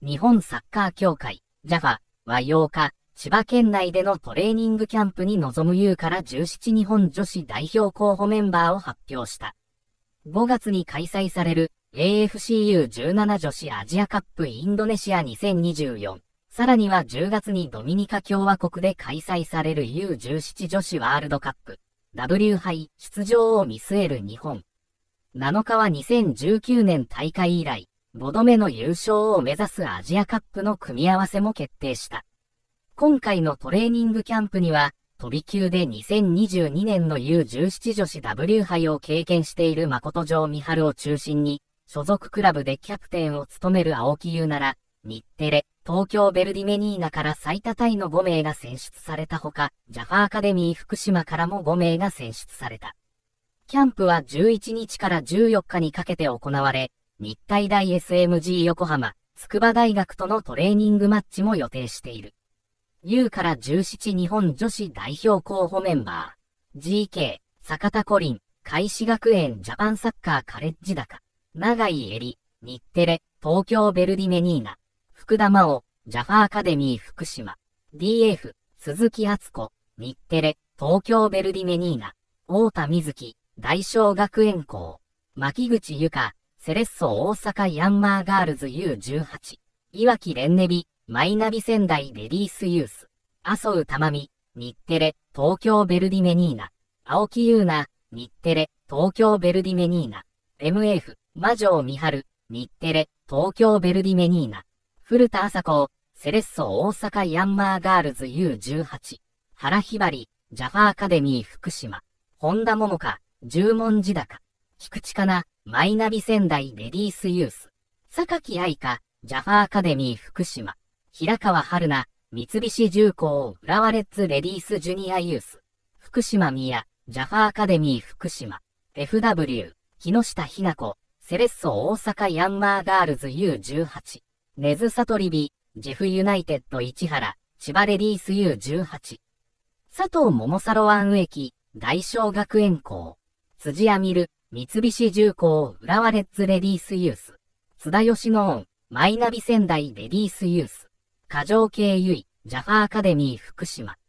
日本サッカー協会、JAFA は8日、千葉県内でのトレーニングキャンプに臨む U から17日本女子代表候補メンバーを発表した。5月に開催される AFCU17 女子アジアカップインドネシア2024。さらには10月にドミニカ共和国で開催される U17 女子ワールドカップ W 杯出場を見据える日本。7日は2019年大会以来、5度目の優勝を目指すアジアカップの組み合わせも決定した。今回のトレーニングキャンプには、飛び級で2022年の U17 女子 W 杯を経験している誠城美春を中心に、所属クラブでキャプテンを務める青木優なら、日テレ、東京ヴェルディメニーナから最多タイの5名が選出されたほか、JAFAアカデミー福島からも5名が選出された。キャンプは11日から14日にかけて行われ、日体大 SMG 横浜、筑波大学とのトレーニングマッチも予定している。U から17日本女子代表候補メンバー。GK、坂田コリン、開志学園ジャパンサッカーカレッジ高。永井絵里、日テレ、東京ヴェルディメニーナ。福田真央、JAFAアカデミー福島。DF、鈴木敦子、日テレ、東京ヴェルディメニーナ。太田瑞希、大正学園校。牧口由香、セレッソ大阪ヤンマーガールズ U18。岩木蓮音美、マイナビ仙台レディースユース。麻生珠美、日テレ、東京ヴェルディメニーナ。青木優奈、日テレ、東京ヴェルディメニーナ。MF、魔女美春、日テレ、東京ヴェルディメニーナ。古田麻子、セレッソ大阪ヤンマーガールズ U18。原ひばり、JAFAアカデミー福島。本田桃香、十文字高。菊池かな、マイナビ仙台レディースユース。榊愛香、JAFAアカデミー福島。平川春菜、三菱重工浦和レッズレディースジュニアユース。福島宮、JAFAアカデミー福島。FW、木下ひな子、セレッソ大阪ヤンマーガールズ U18。根津里リビ、ジェフユナイテッド市原、千葉レディース U18。佐藤桃サロワン植木、大正学園校。辻谷美瑠、三菱重工浦和レッズレディースユース。津田義野音、マイナビ仙台レディースユース。加条慶由衣、JAFAアカデミー福島。